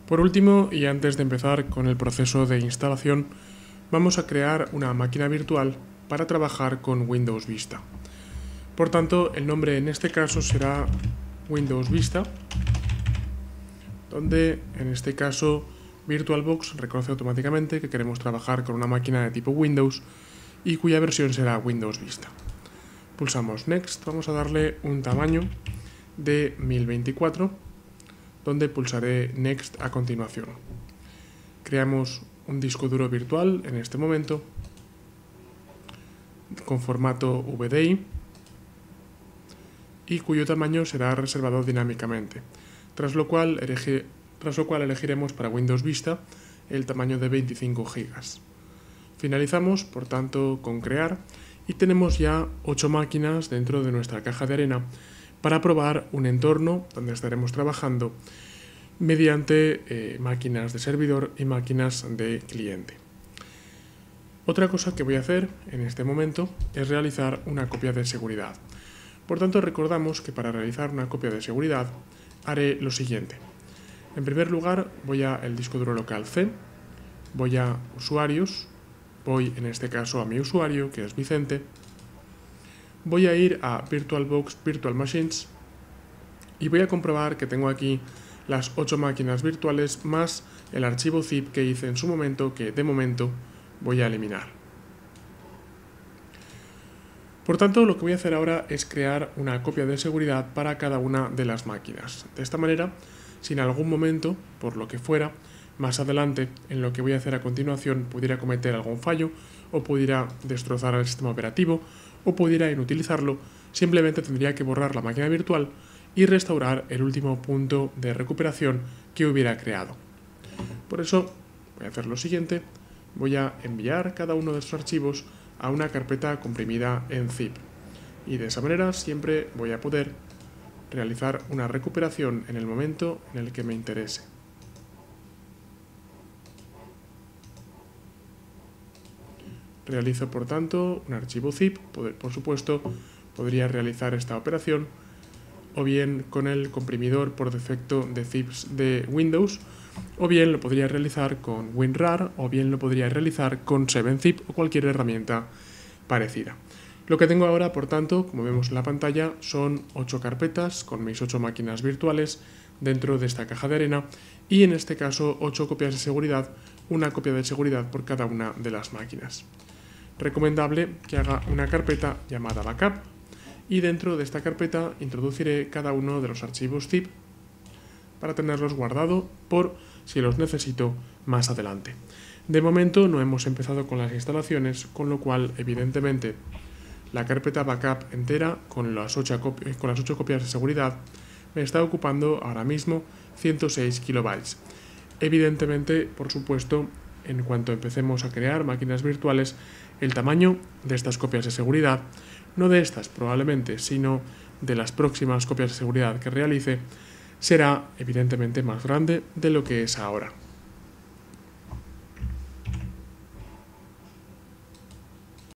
Por último, y antes de empezar con el proceso de instalación, vamos a crear una máquina virtual para trabajar con Windows Vista. Por tanto, el nombre en este caso será Windows Vista, donde en este caso VirtualBox reconoce automáticamente que queremos trabajar con una máquina de tipo Windows y cuya versión será Windows Vista. Pulsamos Next, vamos a darle un tamaño de 1024, donde pulsaré Next a continuación. Creamos un disco duro virtual en este momento con formato VDI y cuyo tamaño será reservado dinámicamente, tras lo cual elegiremos para Windows Vista el tamaño de 25 GB. Finalizamos, por tanto, con crear y tenemos ya 8 máquinas dentro de nuestra caja de arena para probar un entorno donde estaremos trabajando mediante máquinas de servidor y máquinas de cliente. Otra cosa que voy a hacer en este momento es realizar una copia de seguridad. Por tanto, recordamos que para realizar una copia de seguridad haré lo siguiente. En primer lugar, voy al disco duro local C, voy a usuarios, voy en este caso a mi usuario, que es Vicente, voy a ir a VirtualBox Virtual Machines y voy a comprobar que tengo aquí las 8 máquinas virtuales más el archivo zip que hice en su momento, que de momento voy a eliminar. Por tanto, lo que voy a hacer ahora es crear una copia de seguridad para cada una de las máquinas. De esta manera, si en algún momento, por lo que fuera, más adelante, en lo que voy a hacer a continuación, pudiera cometer algún fallo, o pudiera destrozar el sistema operativo, o pudiera inutilizarlo, simplemente tendría que borrar la máquina virtual y restaurar el último punto de recuperación que hubiera creado. Por eso, voy a hacer lo siguiente, voy a enviar cada uno de estos archivos a una carpeta comprimida en zip. Y de esa manera siempre voy a poder realizar una recuperación en el momento en el que me interese. Realizo, por tanto, un archivo zip. Por supuesto, podría realizar esta operación o bien con el comprimidor por defecto de zips de Windows, o bien lo podría realizar con WinRAR, o bien lo podría realizar con 7zip o cualquier herramienta parecida. Lo que tengo ahora, por tanto, como vemos en la pantalla, son 8 carpetas con mis 8 máquinas virtuales dentro de esta caja de arena y en este caso 8 copias de seguridad, una copia de seguridad por cada una de las máquinas. Recomendable que haga una carpeta llamada Backup y dentro de esta carpeta introduciré cada uno de los archivos zip para tenerlos guardados por si los necesito más adelante. De momento no hemos empezado con las instalaciones, con lo cual evidentemente la carpeta backup entera con las 8 copias de seguridad me está ocupando ahora mismo 106 kilobytes. Evidentemente, por supuesto, en cuanto empecemos a crear máquinas virtuales, el tamaño de estas copias de seguridad, no de estas probablemente, sino de las próximas copias de seguridad que realice, será evidentemente más grande de lo que es ahora.